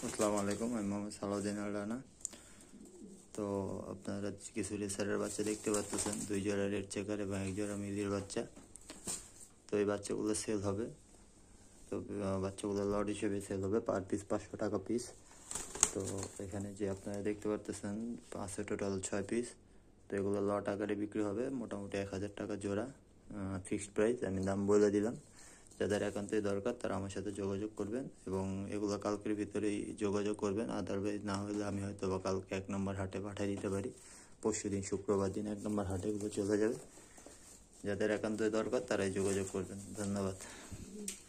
আসসালামু আলাইকুম, আমি মোহাম্মদ সালাউদ্দিন রানা। তো আপনারা কিছু রেসারের বাচ্চা দেখতে পাচ্ছেন, 2 জোড়া রেড চেকার এবং 1 জোড়া মিলির বাচ্চা। তো এই বাচ্চাগুলো সেল হবে। তো বাচ্চাগুলো লট হিসেবে সেল হবে, পার পিস 500 টাকা পিস। তো এখানে যে আপনারা দেখতে পাচ্ছেন 5 টোটাল 6 পিস। তো এগুলো লট আকারে বিক্রি হবে, মোটামুটি 1000 টাকা জোড়া ফিক্সড প্রাইস। আমি দাম বলে দিলাম। যাদের একান্তই দরকার তারা আমার সাথে যোগাযোগ করবেন এবং এগুলো কালকের ভিতরেই যোগাযোগ করবেন। আদারওয়াইজ না হলে আমি হয়তো বা কালকে 1 নম্বর হাটে পাঠিয়ে দিতে পারি। পরশু দিন শুক্রবার দিন 1 নম্বর হাটে এগুলো চলে যাবে। যাদের একান্তই দরকার তারাই যোগাযোগ করবেন। ধন্যবাদ।